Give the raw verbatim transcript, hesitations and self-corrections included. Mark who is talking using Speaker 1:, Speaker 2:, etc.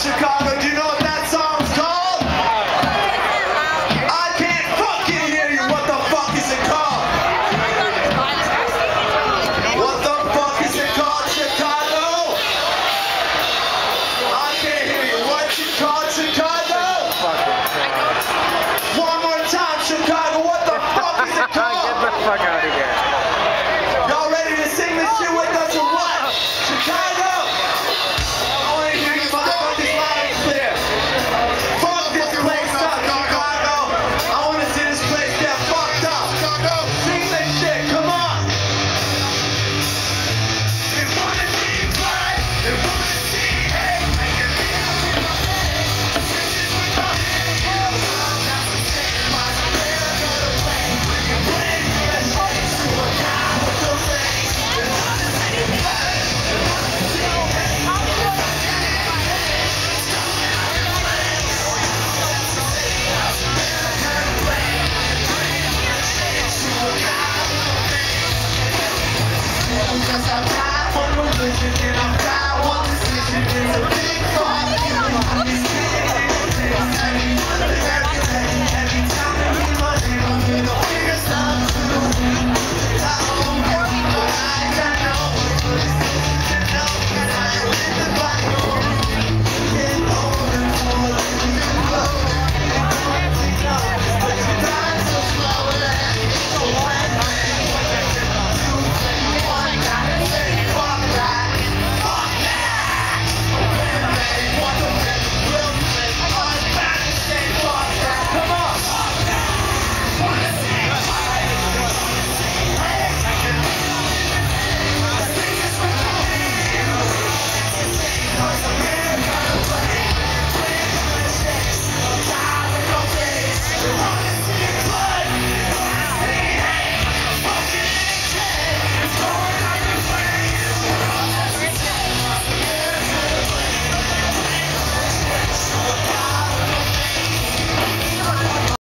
Speaker 1: Chicago, do you know what that song's called? I can't fucking hear you. What the fuck is it called? What the fuck is it called, Chicago? I can't hear you. What's it called, Chicago? One more time, Chicago. What the fuck is it called?
Speaker 2: Get the fuck out of here.
Speaker 1: Y'all ready to sing this shit with us or what? Chicago! I want to hear you motherfuckers loud and clear. Fuck this place up, Chicago! I want to see this place get fucked up. Sing this shit, come on! They want to see blood, they want to see hate, make it real. This is what I'm here. That's the same as I live another way. When you play me as face to a guy with no face. They want to see blood, they want to see hate. Because I've got one religion and I've got one decision.